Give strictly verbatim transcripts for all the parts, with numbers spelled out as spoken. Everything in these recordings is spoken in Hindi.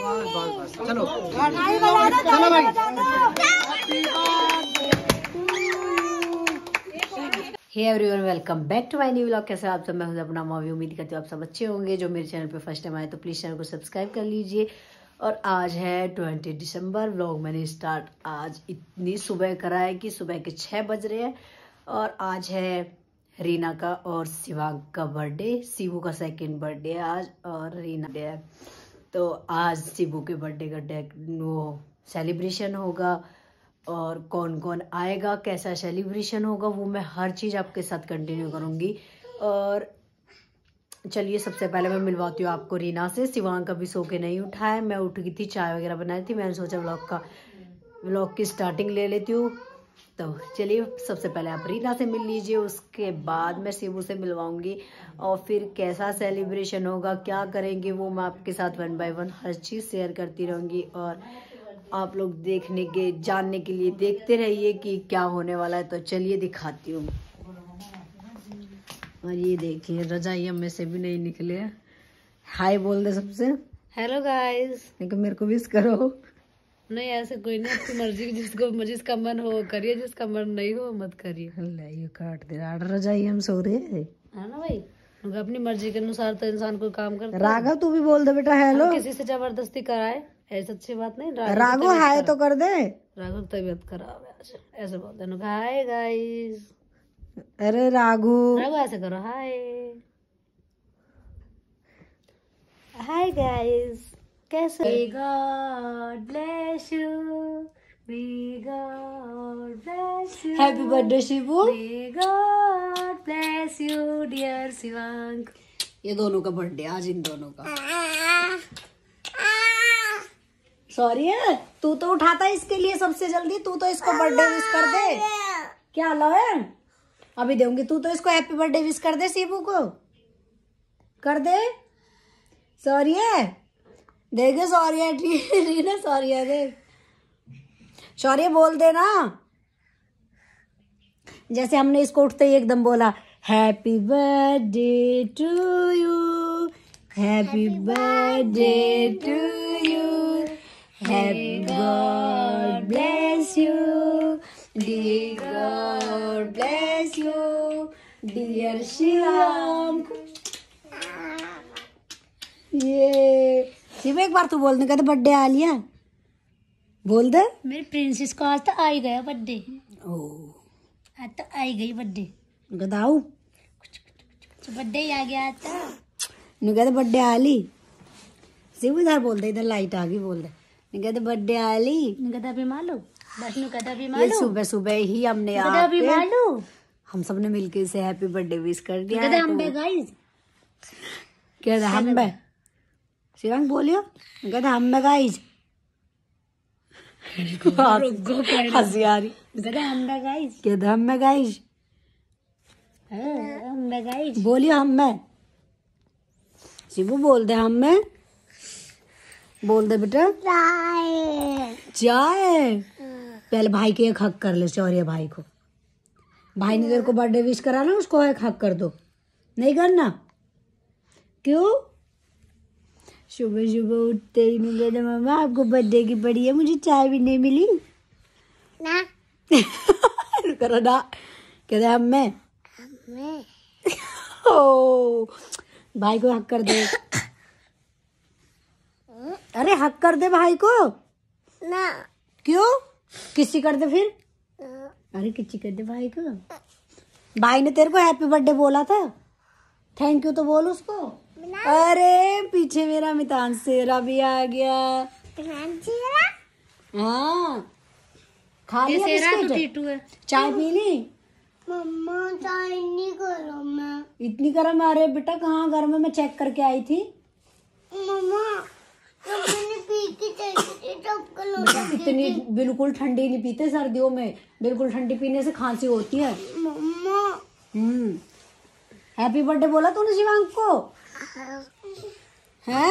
बस बस बस चलो चलो भाई। Hey everyone, welcome back to my new vlog. कैसे आप सब? मैं हूं अपना मॉवी। उम्मीद करती हूँ आप सब अच्छे होंगे। जो मेरे चैनल पे फर्स्ट टाइम आए तो प्लीज चैनल को सब्सक्राइब कर लीजिए। और आज है ट्वेंटी दिसंबर। व्लॉग मैंने स्टार्ट आज इतनी सुबह करा है कि सुबह के छः बज रहे हैं। और आज है रीना का और शिवांग का बर्थडे। शिवू का सेकंड बर्थडे है आज और रीना डे है। तो आज शिवू के बर्थडे का डे वो सेलिब्रेशन होगा। और कौन कौन आएगा, कैसा सेलिब्रेशन होगा, वो मैं हर चीज़ आपके साथ कंटिन्यू करूँगी। और चलिए सबसे पहले मैं मिलवाती हूँ आपको रीना से। शिवांग कभी सो के नहीं उठा है। मैं उठ गई थी, चाय वगैरह बनाई थी। मैंने सोचा व्लॉग का व्लॉग की स्टार्टिंग ले लेती हूँ। तो चलिए सबसे पहले आप रीना से मिल लीजिए, उसके बाद मैं शिवू से मिलवाऊंगी। और फिर कैसा सेलिब्रेशन होगा, क्या करेंगे, वो मैं आपके साथ वन बाय वन हर चीज़ शेयर करती रहूँगी। और आप लोग देखने के जानने के लिए देखते रहिए कि क्या होने वाला है। तो चलिए दिखाती हूँ। और ये देखिए रजाइयाँ में से भी नहीं निकले। हाय बोल दे सबसे। Hello guys. लेकिन मेरे को विश करो। नहीं ऐसे कोई नहीं, आपकी मर्जी। जिसको जिसका मन हो करिए, जिसका मन नहीं हो मत करिए। ये काट दे रजाई, हम सो रहे हैं है ना भाई। अपनी मर्जी के अनुसार तो इंसान कोई काम करता है। राघव तू भी बोल दे बेटा हेलो। किसी से जबरदस्ती कराए ऐसी अच्छी बात नहीं। राघव हाय तो कर दे। राघव तबीयत खराब है आज, ऐसे बोलते हैं। Hi guys. अरे राघु राघव ऐसे करो। हाय हाय गाइस, कैसे? May God bless you, May God bless you. Happy birthday Shivu. May God bless you, dear Shivang. ये दोनों का बर्थडे आज, इन दोनों का। सॉरी है, तू तो उठाता है इसके लिए सबसे जल्दी। तू तो इसको बर्थडे विश कर दे। क्या लो है अभी दूंगी। तू तो इसको हैप्पी बर्थडे विश कर दे, शिवू को कर दे। सॉरी है देखे, सॉरी है रीना, सॉरी है देख, सॉरी बोल दे ना। जैसे हमने इसको उठते ही एकदम बोला happy birthday to you, happy birthday to you, happy god bless you, dear god bless you, dear Shivang. ये शिव एक बार तू बोल दे, कहते बर्थडे आ लिया। बोल दे मेरी प्रिंसेस को आज तो आ ही गया बर्थडे। ओ आज तो आ ही गई बर्थडे। गदाऊ बर्थडे ही आ गया आज तो। नु कहते बर्थडे आ ली। शिव इधर बोल दे, इधर लाइट आ गई। बोल दे नु कहते बर्थडे आ ली। गदा भी मालू बस नु गदा भी ये मालू। सुबह सुबह ही हमने गदा भी मालू हम सबने मिलके इसे हैप्पी बर्थडे विश कर दिया। गदा हम बे गाइस। कहते हम बे शिवांग बोलियो। कहते हम बे गाइस। हंसी आ रही। गदा हम बे गाइस। कहते हम बे गाइस। हम बे गाइस बोलियो हम में। शिवू बोल दे हम में। बोल दे बेटा चाय। पहले भाई के एक हक कर ले। सॉरी भाई को, भाई ने तेरे को बर्थडे विश करा ना, उसको एक हक कर दो। नहीं करना क्यों? सुबह सुबह उठते ही नहीं कहते मामा आपको बर्थडे की पड़ी है, मुझे चाय भी नहीं मिली ना। करो ना। कहते हम में ओ भाई को हक कर दे। अरे हक कर दे भाई को ना। क्यों? किसी कर दे फिर। अरे किसी कर दे भाई को। भाई ने तेरे को हैप्पी बर्थडे बोला था, थैंक यू तो बोल उसको। अरे पीछे मेरा मितान सेरा भी आ गया। हाँ खा लिया बिस्किट, चाय पी ली। मम्मा चाय नहीं करो मैं। इतनी गर्म आ रही है बेटा, कहाँ गर्म है? मैं चेक करके आई थी। मम्मा मैंने पी के चाहिए तब इतनी बिल्कुल ठंडी नहीं पीते सर्दियों में। बिल्कुल ठंडी पीने से खांसी होती है। मम्मा हम्म हैप्पी बर्थडे बोला तूने शिवांग को? हैं?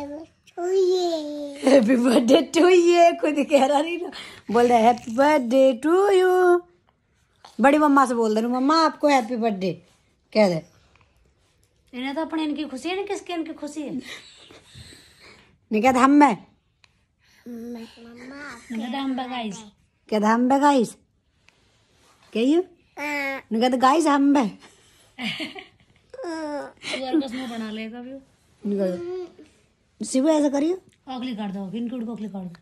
हैप्पी बर्थडे टू ये खुद कह रहा नहीं ना। बोल रहा हैप्पी बर्थडे टू यू। बड़ी मम्मा से बोल दे मम्मा आपको हैप्पी बर्थडे कह दे। इन्हें तो अपने इनकी खुशी है ना, किसकी इनकी खुशी है? नहीं कहते हम मैं गाइस क्या था हम गाइस क्या ये निका तो गाइस हम बे सुअर का मुंह बना लेगा भी निका शिव ऐसा करियो अगली काट दो इनकी को अगली काट दो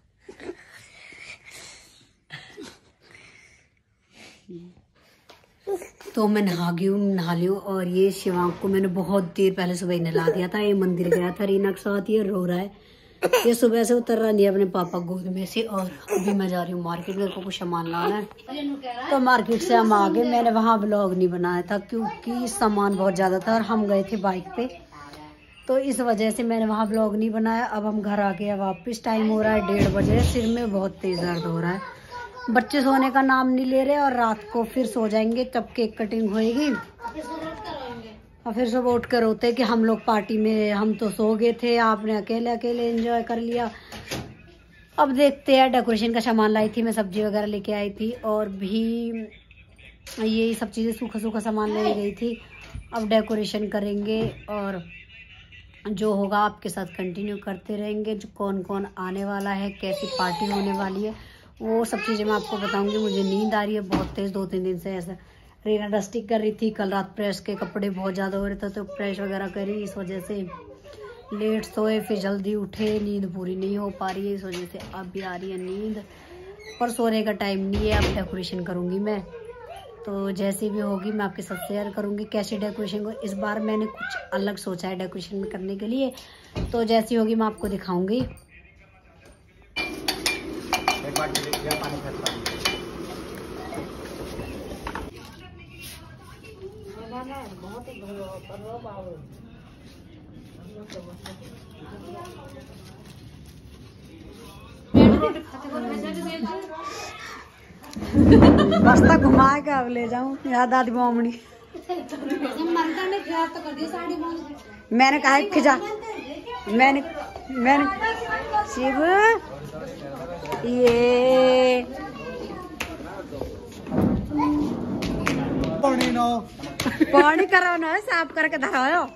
तो मैं नहा गई हूँ नहा ली हूँ और ये शिवांग को मैंने बहुत देर पहले सुबह ही नहला दिया था। ये मंदिर गया था, रीना के साथ ये रो रहा है, ये सुबह से उतर रहा नहीं अपने पापा गोद में से। और अभी मैं जा रही हूँ मार्केट, मेरे को कुछ सामान लाना है तो मार्केट से हम आ गए। मैंने वहाँ व्लॉग नहीं बनाया था क्योंकि सामान बहुत ज़्यादा था और हम गए थे बाइक पे, तो इस वजह से मैंने वहाँ व्लॉग नहीं बनाया। अब हम घर आ गए वापस, टाइम हो रहा है डेढ़ बजे। सिर में बहुत तेज दर्द हो रहा है, बच्चे सोने का नाम नहीं ले रहे और रात को फिर सो जाएंगे तब केक कटिंग होएगी और फिर सब उठ कर रोते कि हम लोग पार्टी में, हम तो सो गए थे, आपने अकेले अकेले एंजॉय कर लिया। अब देखते हैं। डेकोरेशन का सामान लाई थी मैं, सब्जी वगैरह लेके आई थी और भी ये सब चीज़ें सूखा सूखा सामान ले गई थी। अब डेकोरेशन करेंगे और जो होगा आपके साथ कंटिन्यू करते रहेंगे। जो कौन कौन आने वाला है, कैसी पार्टी होने वाली है, वो सब चीज़ें मैं आपको बताऊंगी। मुझे नींद आ रही है बहुत तेज़, दो तीन दिन से ऐसा। रीना डस्टिंग कर रही थी, कल रात प्रेस के कपड़े बहुत ज़्यादा हो रहे थे तो प्रेस वगैरह करी, इस वजह से लेट सोए, फिर जल्दी उठे, नींद पूरी नहीं हो पा रही है, इस वजह से अब भी आ रही है नींद। पर सोने का टाइम नहीं है। अब डेकोरेशन करूँगी मैं, तो जैसी भी होगी मैं आपके साथ शेयर करूँगी कैसे डेकोरेशन को। इस बार मैंने कुछ अलग सोचा है डेकोरेशन में करने के लिए, तो जैसी होगी मैं आपको दिखाऊँगी। रास्ता घुमा के अब ले जाऊं याद दादी मोमनी। मैंने कहा खिजा, मैंने मैंने शिव ये पानी ना पानी करो ना, साफ करके धराओ।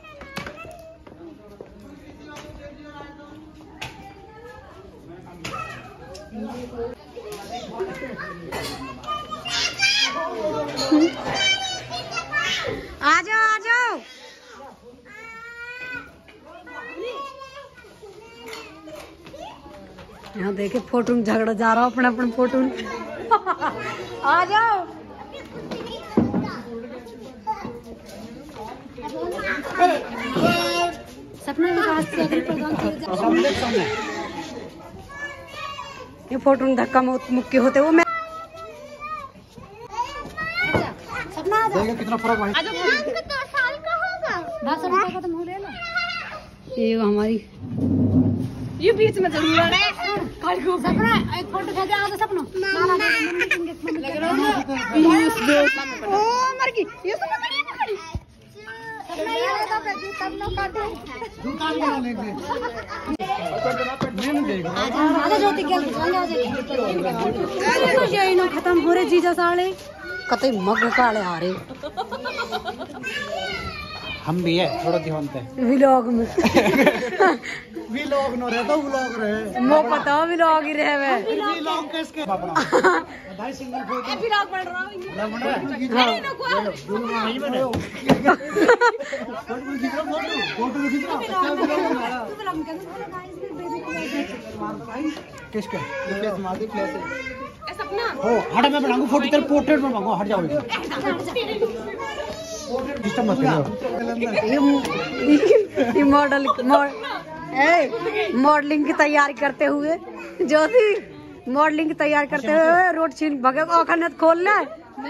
आ जाओ आ जाओ। यहाँ देखे फोटो में झगड़ा जा रहा हूँ अपने अपने फोटो में। आ जाओ। सपना ये फोटो में धक्का मुक्की होते वो मैं देखो कितना फर्क भाई। ये हमारी ये बीच में जरूर आ रहा है। सपना एक फोटो खींचा आओ तो सपना लग रहा है ओ मर गई ये तो पकड़ी पकड़ी सपना ये होता है जो तब लोग काटे दुकान बना लेंगे। मैं देखो आजा ज्योति क्या आ जा ये खत्म हो रहे जीजा साले कतई मग काले आ रहे। हम भी है थोड़ा ध्यान पे व्लॉग में व्लॉग न रहे तो व्लॉग रहे मो पता व्लॉग ही रहे वे व्लॉग कैसे अपना भाई सिंगल फोटो व्लॉग बन रहा है बन रहा है नहीं बने फोटो खींच रहा फोटो खींच रहा किसके प्लेस मार दे प्लेस सपना ओ हट मैं बनाऊंगा फोटो तेरे पोर्ट्रेट में मांगो हट जाओ सिस्टम मत ये मॉडल मॉडलिंग की तैयारी करते हुए ज्योति मॉडलिंग की तैयारी करते हुए रोड छीन भगे ओखनत खोल ले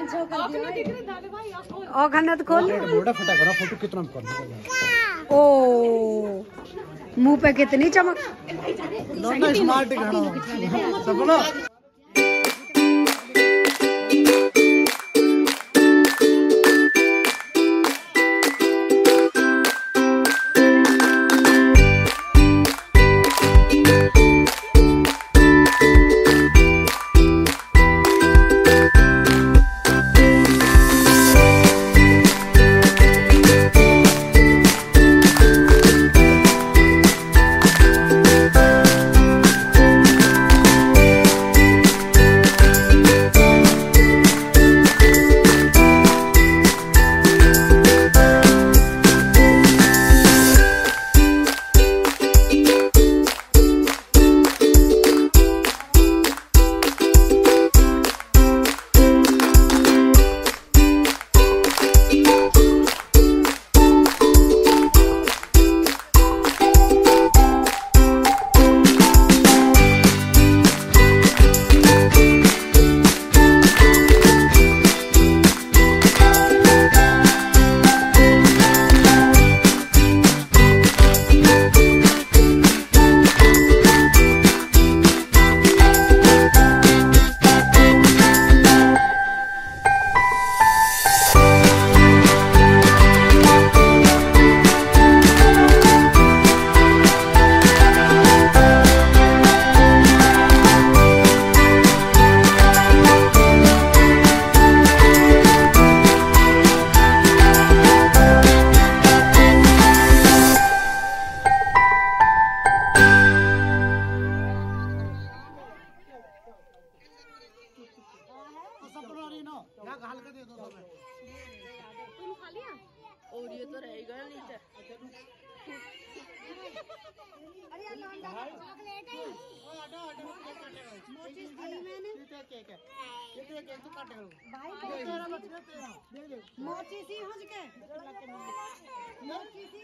ओखनत खोल बोड़ा फटा करो फोटो कितना कर ओ मुंह पे कितनी चमक दोनों स्मार्ट गाना सपना। मोची सी हो के मोची सी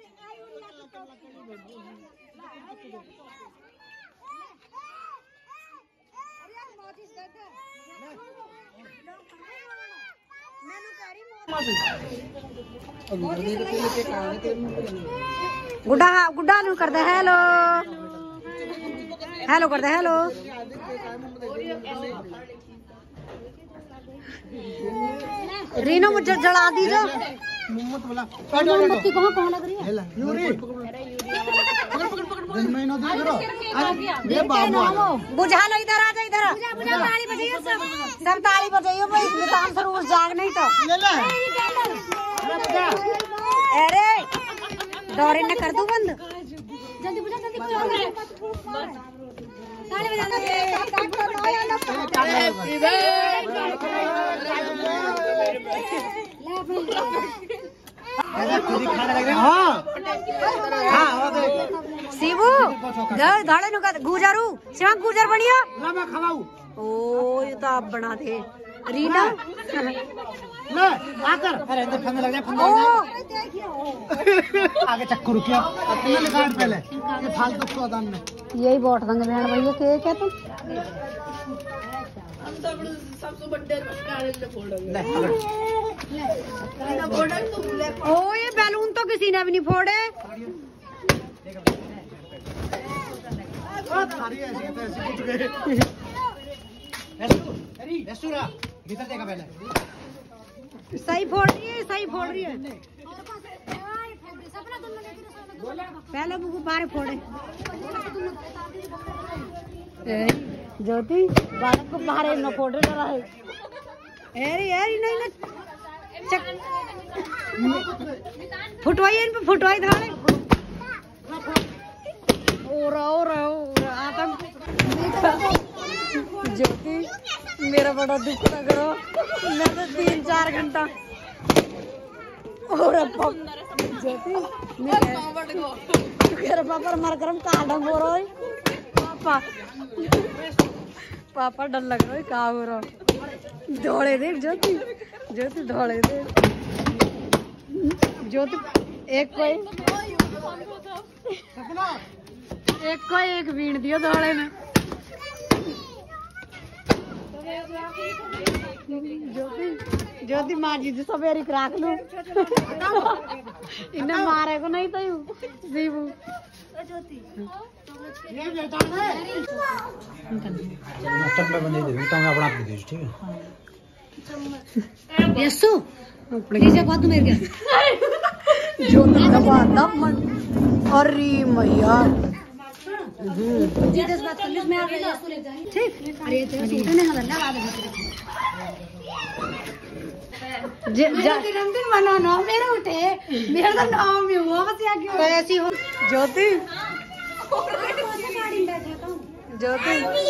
गुड्डा गुड्डा नु कर दे हेलो हेलो कर दे हेलो रीनो मुझे जला दी जो मोमबत्ती कहाँ कहाँ लग रही है बुझा लो इधर आ जा इधर ताली बजाइयो सब सब ताली बजाइयो भाई इसमें तो हम सरूर जाग नहीं तो अरे दौरे न कर दो बंद जल्दी बुझा जल्दी ताली बजाना शिवू धड़े नु गुजरू शिवा गुजर बढ़िया ओ ये तो आप बना दे रीना ले आकर अरे अंदर फंदे लग जाए फंदे लग जाए आगे चक्कर रुकिया अपने निकाल पहले ये फालतू सौदान में यही बोट दंग बहन भैया के क्या तुम सबसे बड़े ओ ये बैलून तो किसी ने भी नहीं फोड़े भीतर देखा पहले सही फोड़ रही है सही फोड़ रही है पहले मुझे बाहर फोड़े ज्योति बालक को बाहर न फोड़े डरा है एरी एरी नहीं ना फुटवाई इन पे फुटवाई धाड़े ओरा ओरा ओरा आतंक ज्योति मेरा बड़ा दुख लग रहा मैं तो तीन चार घंटा और ज्योति पापा मर कर कहा हो रहा है पापा पापा डर लग रहा है कहा हो रहा दौड़े दे ज्योति ज्योति दौड़े दे ज्योति एक कोई एक कोई एक बीन दियो दौड़े में ज्योति ज्योति मार जी सवेरी राख लो इन्हें मारे को नहीं तो शिवू ठीक है यस्सु नीचे बात मेरे ज्योति का बात मन अरे मैया जी दस बात कर ली मैं आ गया ठीक अरे तो सूट ने हल्ला लगा दे जन्मदिन मनाना मेरा उठे मेरा तो नाम ही हुआ बस या क्यों ऐसी हो ज्योति ज्योति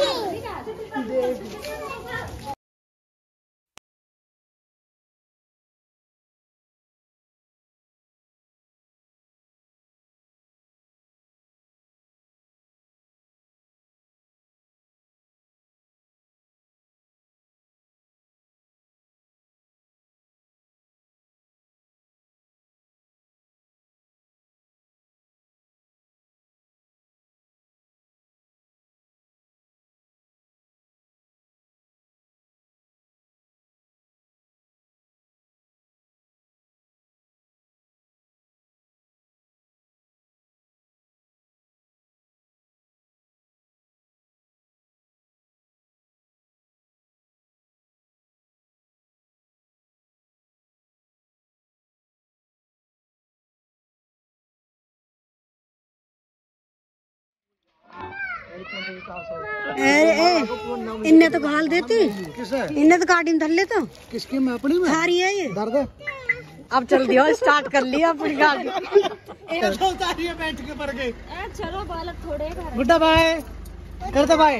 इन्हें तो घाल देती इन्हें तो काटी धर ले तो किसकी मैं अपनी में सारी है ये दर्द अब चल दिया स्टार्ट कर लिया अपनी गाड़ी बैठ के पर गए चलो बालक थोड़े गुड्डा बाय करते बाय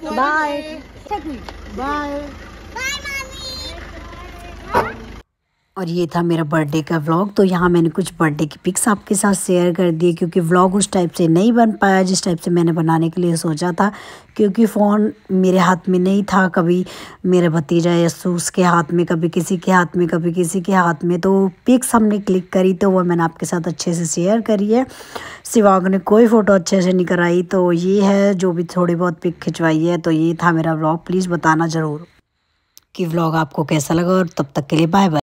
बाय बाय और ये था मेरा बर्थडे का व्लॉग। तो यहाँ मैंने कुछ बर्थडे की पिक्स आपके साथ शेयर कर दी, क्योंकि व्लॉग उस टाइप से नहीं बन पाया जिस टाइप से मैंने बनाने के लिए सोचा था, क्योंकि फ़ोन मेरे हाथ में नहीं था। कभी मेरे भतीजा यस्सु उसके हाथ में, कभी किसी के हाथ में, कभी किसी के हाथ में। तो पिक्स हमने क्लिक करी तो वो मैंने आपके साथ अच्छे से शेयर करी है। शिवांग ने कोई फ़ोटो अच्छे से नहीं कराई, तो ये है जो भी थोड़ी बहुत पिक खिंचवाई है। तो ये था मेरा व्लॉग। प्लीज़ बताना ज़रूर कि व्लॉग आपको कैसा लगा, और तब तक के लिए बाय बाय।